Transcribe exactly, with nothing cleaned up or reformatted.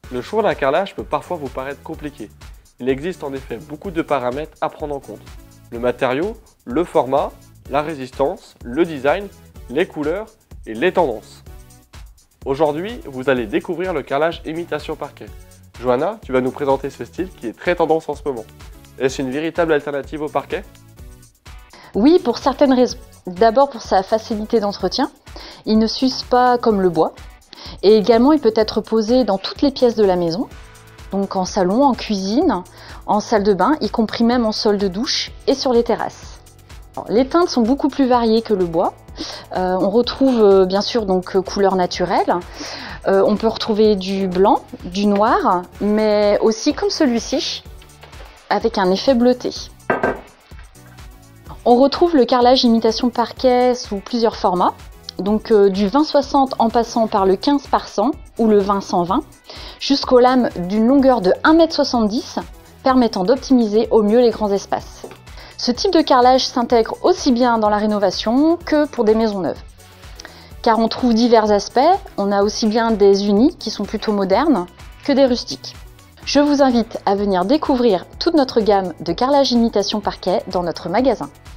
Le choix d'un carrelage peut parfois vous paraître compliqué. Il existe en effet beaucoup de paramètres à prendre en compte. Le matériau, le format, la résistance, le design, les couleurs et les tendances. Aujourd'hui, vous allez découvrir le carrelage imitation parquet. Johanna, tu vas nous présenter ce style qui est très tendance en ce moment. Est-ce une véritable alternative au parquet? Oui, pour certaines raisons. D'abord pour sa facilité d'entretien. Il ne s'use pas comme le bois. Et également, il peut être posé dans toutes les pièces de la maison. Donc en salon, en cuisine, en salle de bain, y compris même en sol de douche et sur les terrasses. Alors, les teintes sont beaucoup plus variées que le bois. Euh, on retrouve euh, bien sûr donc euh, couleurs naturelles. Euh, on peut retrouver du blanc, du noir, mais aussi comme celui-ci, avec un effet bleuté. On retrouve le carrelage imitation parquet sous plusieurs formats, donc euh, du vingt soixante en passant par le quinze par cent ou le vingt cent vingt, jusqu'aux lames d'une longueur de un mètre soixante-dix, permettant d'optimiser au mieux les grands espaces. Ce type de carrelage s'intègre aussi bien dans la rénovation que pour des maisons neuves. Car on trouve divers aspects, on a aussi bien des unis qui sont plutôt modernes que des rustiques. Je vous invite à venir découvrir toute notre gamme de carrelage imitation parquet dans notre magasin.